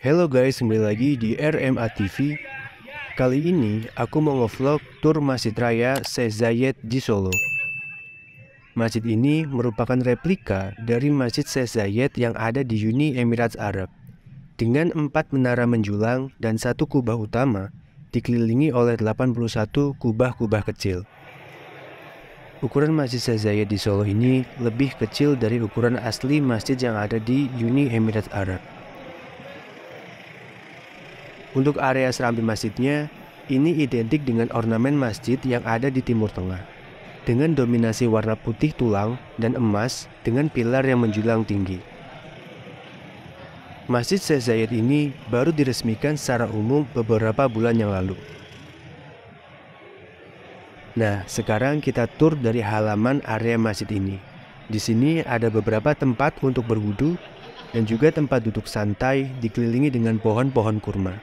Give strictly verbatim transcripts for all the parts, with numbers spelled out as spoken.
Halo guys, kembali lagi di R M A T V. Kali ini aku mau ngevlog tur Masjid Raya Syekh Zayed di Solo. Masjid ini merupakan replika dari Masjid Syekh Zayed yang ada di Uni Emirat Arab. Dengan empat menara menjulang dan satu kubah utama, dikelilingi oleh delapan puluh satu kubah-kubah kecil. Ukuran Masjid Syekh Zayed di Solo ini lebih kecil dari ukuran asli masjid yang ada di Uni Emirat Arab. Untuk area serambi masjidnya, ini identik dengan ornamen masjid yang ada di Timur Tengah, dengan dominasi warna putih tulang dan emas dengan pilar yang menjulang tinggi. Masjid Syekh Zayed ini baru diresmikan secara umum beberapa bulan yang lalu. Nah, sekarang kita tur dari halaman area masjid ini. Di sini ada beberapa tempat untuk berwudu dan juga tempat duduk santai dikelilingi dengan pohon-pohon kurma.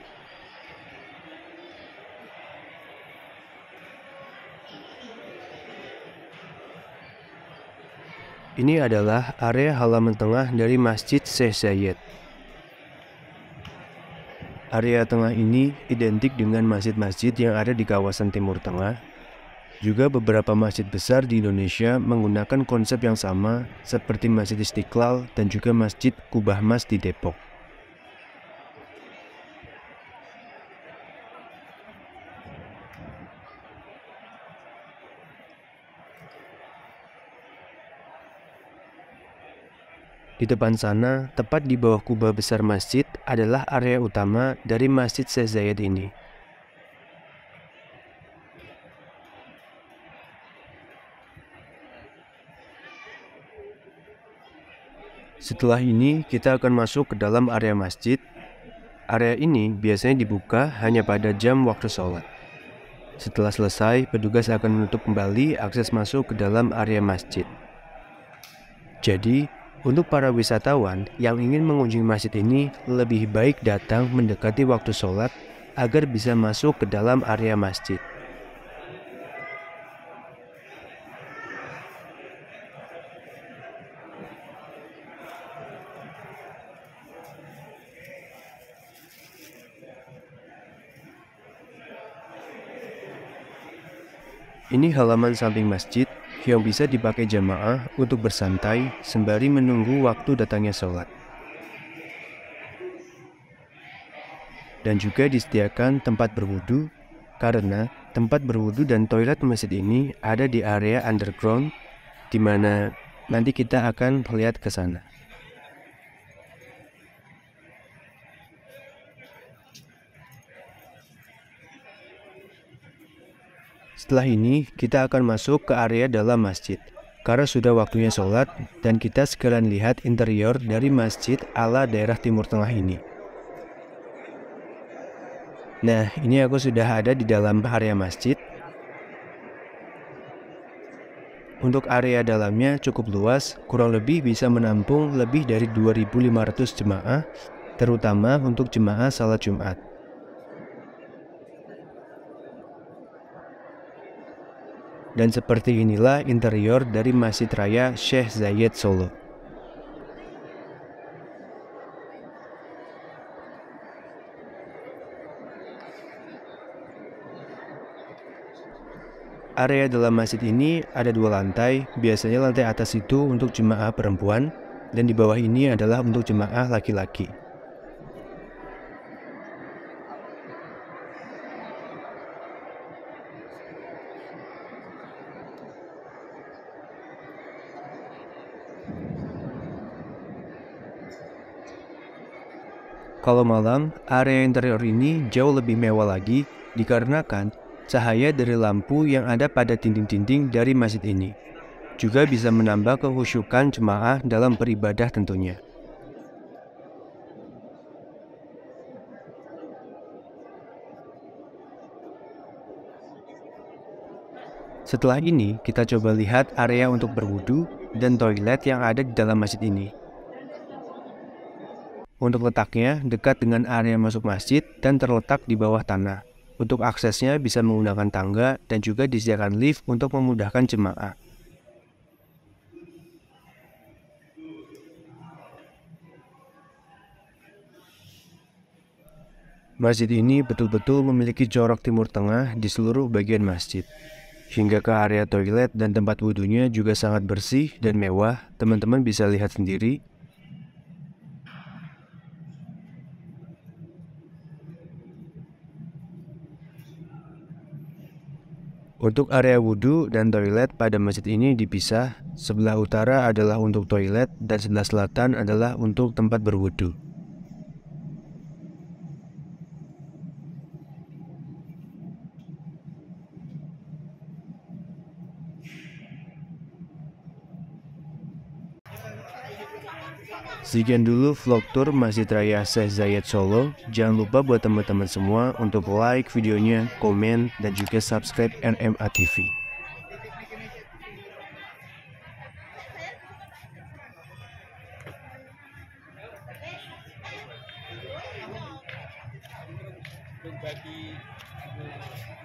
Ini adalah area halaman tengah dari Masjid Syekh Zayed. Area tengah ini identik dengan masjid-masjid yang ada di kawasan Timur Tengah. Juga beberapa masjid besar di Indonesia menggunakan konsep yang sama seperti Masjid Istiqlal dan juga Masjid Kubah Mas di Depok. Di depan sana, tepat di bawah kubah besar masjid, adalah area utama dari Masjid Syekh Zayed ini. Setelah ini, kita akan masuk ke dalam area masjid. Area ini biasanya dibuka hanya pada jam waktu sholat. Setelah selesai, petugas akan menutup kembali akses masuk ke dalam area masjid. Jadi, untuk para wisatawan yang ingin mengunjungi masjid ini, lebih baik datang mendekati waktu sholat agar bisa masuk ke dalam area masjid. Ini halaman samping masjid yang bisa dipakai jamaah untuk bersantai sembari menunggu waktu datangnya sholat. Dan juga disediakan tempat berwudu, karena tempat berwudu dan toilet masjid ini ada di area underground, di mana nanti kita akan melihat ke sana. Setelah ini, kita akan masuk ke area dalam masjid, karena sudah waktunya sholat dan kita sekalian lihat interior dari masjid ala daerah Timur Tengah ini. Nah, ini aku sudah ada di dalam area masjid. Untuk area dalamnya cukup luas, kurang lebih bisa menampung lebih dari dua ribu lima ratus jemaah, terutama untuk jemaah salat Jumat. Dan seperti inilah interior dari Masjid Raya Syekh Zayed Solo. Area dalam masjid ini ada dua lantai, biasanya lantai atas itu untuk jemaah perempuan, dan di bawah ini adalah untuk jemaah laki-laki. Kalau malam, area interior ini jauh lebih mewah lagi dikarenakan cahaya dari lampu yang ada pada dinding-dinding dari masjid ini. Juga bisa menambah kehusyukan jemaah dalam beribadah tentunya. Setelah ini, kita coba lihat area untuk berwudu dan toilet yang ada di dalam masjid ini. Untuk letaknya dekat dengan area masuk masjid dan terletak di bawah tanah. Untuk aksesnya bisa menggunakan tangga dan juga disediakan lift untuk memudahkan jemaah. Masjid ini betul-betul memiliki corak Timur Tengah di seluruh bagian masjid. Hingga ke area toilet dan tempat wudhunya juga sangat bersih dan mewah, teman-teman bisa lihat sendiri. Untuk area wudhu dan toilet pada masjid ini dipisah, sebelah utara adalah untuk toilet dan sebelah selatan adalah untuk tempat berwudhu. Sekian dulu vlog tour Masjid Raya Syekh Zayed Solo. Jangan lupa buat teman-teman semua untuk like videonya, komen, dan juga subscribe R M A T V. Berbagi